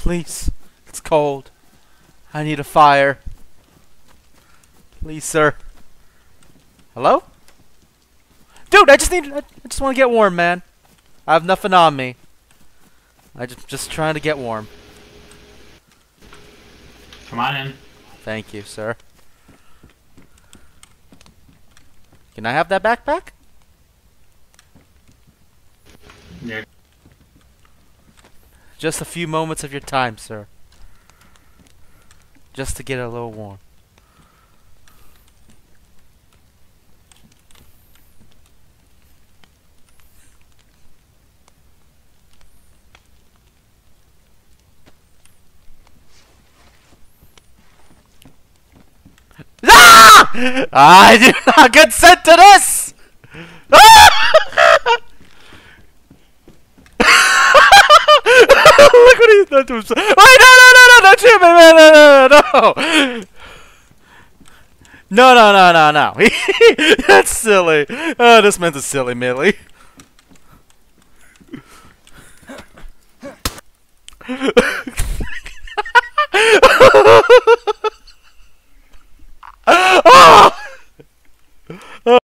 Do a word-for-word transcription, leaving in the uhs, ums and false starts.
Please. It's cold. I need a fire. Please, sir. Hello? Dude, I just need I just want to get warm, man. I have nothing on me. I just just trying to get warm. Come on in. Thank you, sir. Can I have that backpack? Yeah. Just a few moments of your time, sir. Just to get a little warm. Ah! I do not consent to this! Ah! Look what he's done to himself. Wait, no, no, no, no, don't shoot me, man, no, no, no, no. No, no, no, no, no. That's silly. Oh, this man's a silly Millie.